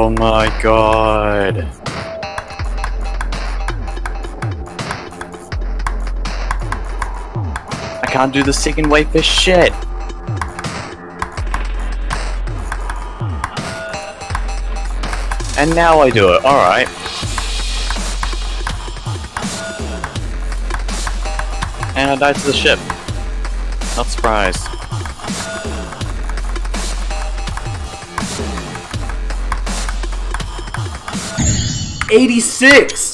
Oh my god. I can't do the second wave for shit. And now I do it, alright. And I died to the ship. Not surprised. '86!